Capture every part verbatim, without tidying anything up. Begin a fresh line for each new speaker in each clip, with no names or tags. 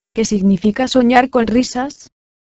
¿Qué significa soñar con risas?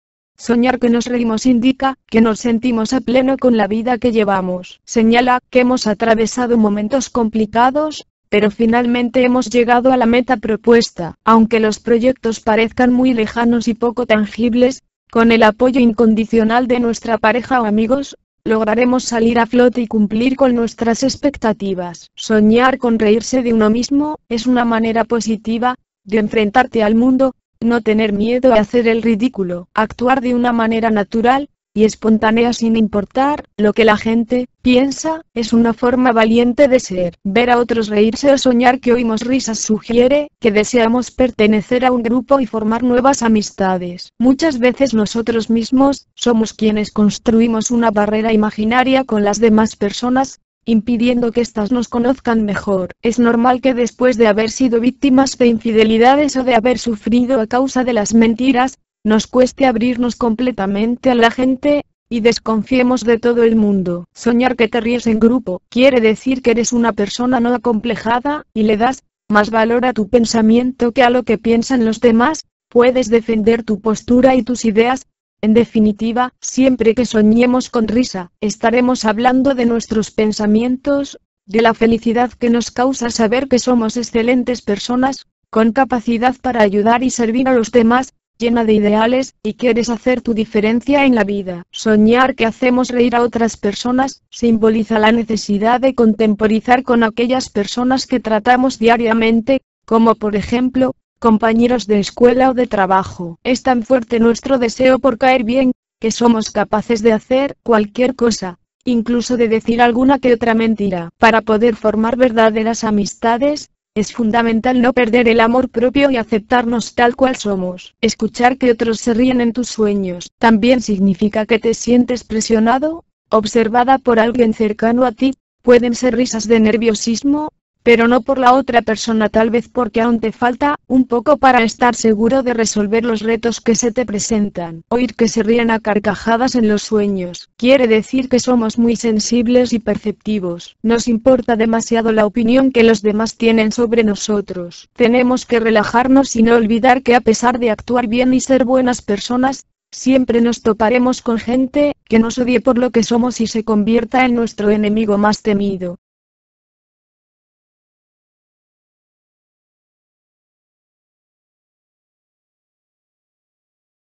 Soñar que nos reímos indica que nos sentimos a pleno con la vida que llevamos. Señala que hemos atravesado momentos complicados, pero finalmente hemos llegado a la meta propuesta. Aunque los proyectos parezcan muy lejanos y poco tangibles, con el apoyo incondicional de nuestra pareja o amigos, lograremos salir a flote y cumplir con nuestras expectativas. Soñar con reírse de uno mismo es una manera positiva de enfrentarte al mundo. No tener miedo a hacer el ridículo, actuar de una manera natural y espontánea sin importar lo que la gente piensa, es una forma valiente de ser. Ver a otros reírse o soñar que oímos risas sugiere que deseamos pertenecer a un grupo y formar nuevas amistades. Muchas veces nosotros mismos somos quienes construimos una barrera imaginaria con las demás personas, impidiendo que éstas nos conozcan mejor. Es normal que después de haber sido víctimas de infidelidades o de haber sufrido a causa de las mentiras, nos cueste abrirnos completamente a la gente, y desconfiemos de todo el mundo. Soñar que te ríes en grupo quiere decir que eres una persona no acomplejada, y le das más valor a tu pensamiento que a lo que piensan los demás. Puedes defender tu postura y tus ideas. En definitiva, siempre que soñemos con risa, estaremos hablando de nuestros pensamientos, de la felicidad que nos causa saber que somos excelentes personas, con capacidad para ayudar y servir a los demás, llena de ideales, y quieres hacer tu diferencia en la vida. Soñar que hacemos reír a otras personas, simboliza la necesidad de contemporizar con aquellas personas que tratamos diariamente, como por ejemplo, compañeros de escuela o de trabajo. Es tan fuerte nuestro deseo por caer bien, que somos capaces de hacer cualquier cosa, incluso de decir alguna que otra mentira. Para poder formar verdaderas amistades, es fundamental no perder el amor propio y aceptarnos tal cual somos. Escuchar que otros se ríen en tus sueños también significa que te sientes presionado, observada por alguien cercano a ti. Pueden ser risas de nerviosismo, pero no por la otra persona, tal vez porque aún te falta un poco para estar seguro de resolver los retos que se te presentan. Oír que se ríen a carcajadas en los sueños quiere decir que somos muy sensibles y perceptivos. Nos importa demasiado la opinión que los demás tienen sobre nosotros. Tenemos que relajarnos y no olvidar que a pesar de actuar bien y ser buenas personas, siempre nos toparemos con gente que nos odie por lo que somos y se convierta en nuestro enemigo más temido.